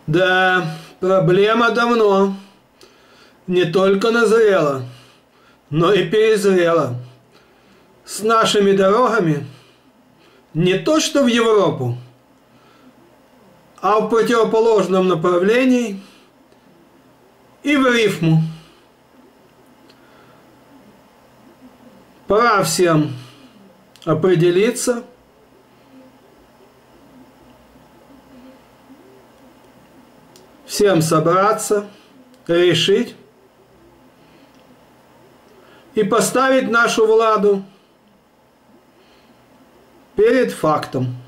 Да, проблема давно не только назрела, но и перезрела. С нашими дорогами не то что в Европу, а в противоположном направлении и в рифму. Пора всем определиться, всем собраться, решить и поставить нашу Владу перед фактом.